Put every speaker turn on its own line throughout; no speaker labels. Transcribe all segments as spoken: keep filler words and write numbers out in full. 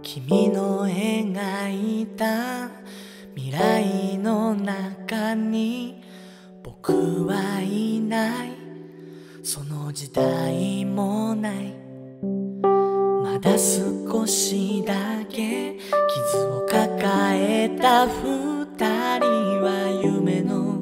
君の描いた未来の中に僕はいない、その時代もない。まだ少しだけ傷を抱えた二人は夢の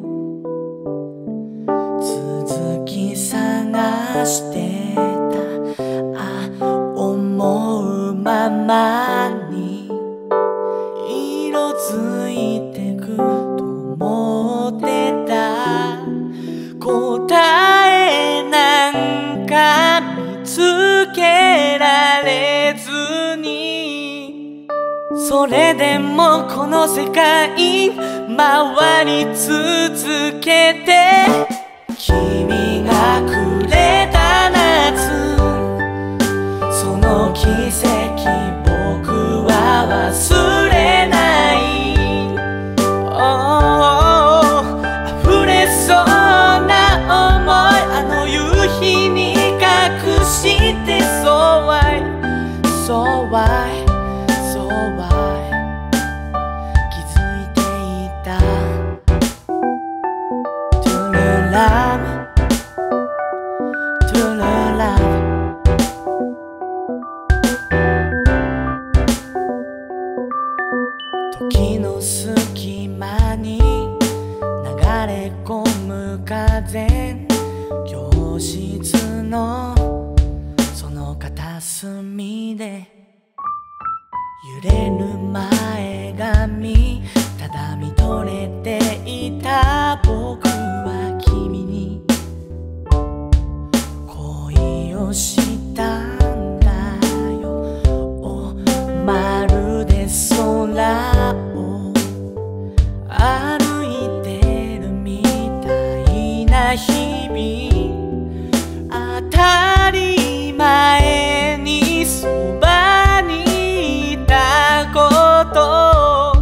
続き探してた。あ、思うままに色づいてくと思ってた。答えなんか見つけられずに、それでもこの世界回り続けて、君がくれた夏、その奇跡僕は忘れない。oh, 溢れそうな想い、あの夕日に隠して So why, so why, so why 気づいていた。 True love, true love時の隙間に流れ込む風、教室のその片隅で揺れる前髪、ただ見とれていた僕は君に恋をしたんだよ。おまるで空を歩いてるみたいな日々、当たり前にそばにいたこと、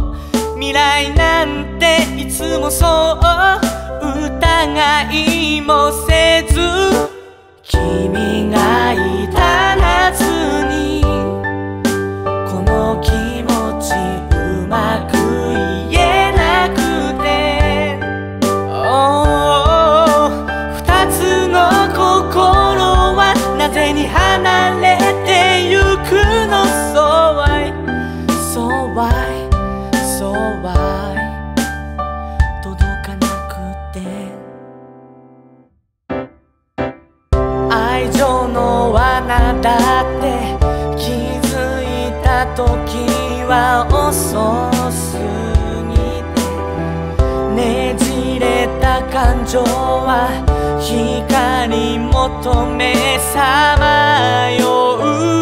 未来なんていつもそう疑いもせず、君がいた夏にこの気持ちうまく言えなくて、oh、二つの心はなぜに離れてゆくの。 So why, so why, so why 届かなくて、愛情の罠だって気づいた時は遅すぎて、ねじれた感情は光求めさまよう。